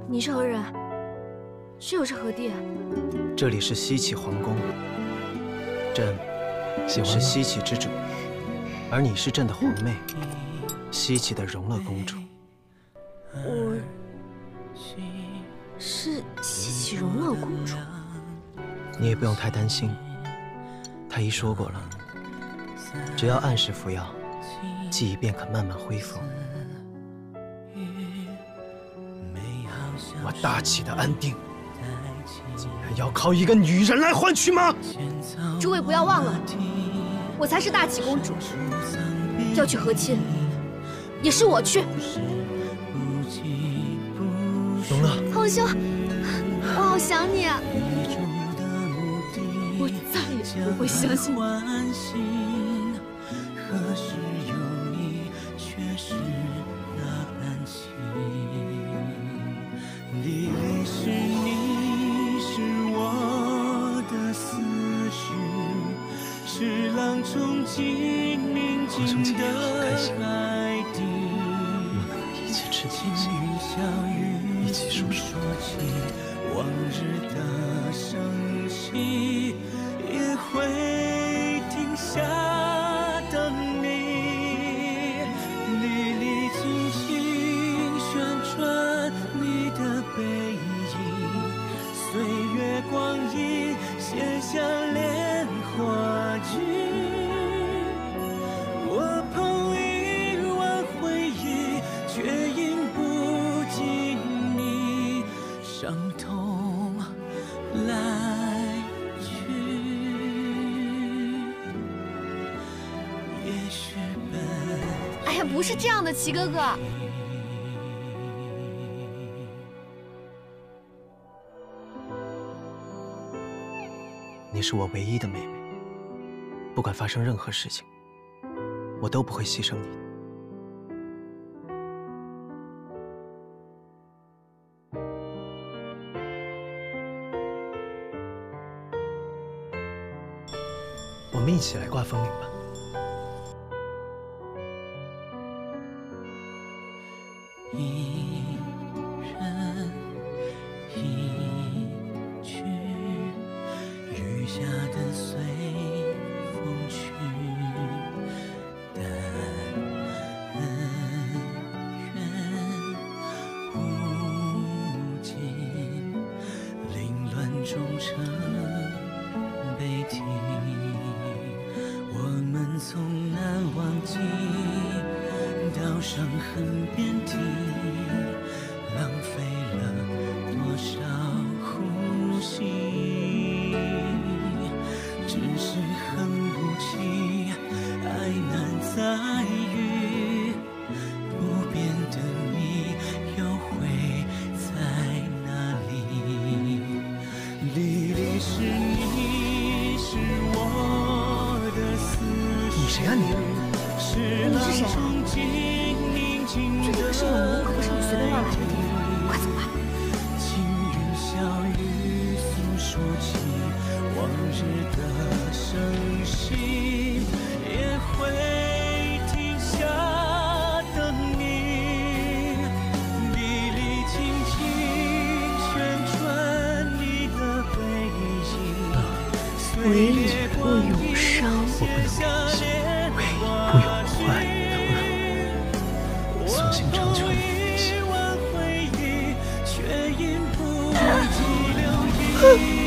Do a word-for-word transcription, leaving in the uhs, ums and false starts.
你是何人？这又是何地？ 这里是西岐皇宫，朕是西岐之主，而你是朕的皇妹，西岐的荣乐公主。 我是西岐荣乐公主。 你也不用太担心，太医说过了，只要按时服药，记忆便可慢慢恢复。我大齐的安定，竟然要靠一个女人来换取吗？ 诸位不要忘了，我才是大齐公主，要去和亲，也是我去。 荣乐， 皇兄，我好想你啊！我再也不会相信你。 何时有你，却是那般情。离离是你，是我的思绪，是浪中静宁静的海底。 一起吃轻语小语， 一起说说起往日的生息，也会停下等你。粒粒轻轻旋转你的背影，岁月光阴写下莲花句。我捧一碗回忆，却饮不尽你伤痛来去。也许本哎呀，不是这样的，齐哥哥。 你是我唯一的妹妹，不管发生任何事情，我都不会牺牲你的。我们一起来挂风铃吧。 一人一曲，余下的随风去，但恩怨无尽，凌乱中成悲啼。我们从难忘记到伤痕遍体，浪费了多少呼吸？只是很无情，爱难再遇，不变的你又会在哪里？离离是你，是我的思绪。 你谁啊你？ 你是谁啊？这地方是我们，可不是你随便乱来的地方。快走吧。 轻语小语诉说起往日的生息，也会停下等你。粒粒轻轻旋转你的背影， 唯以不永伤， 我不能理解，唯以不永怀的温柔，索性成全了你的心。 却因不住留意。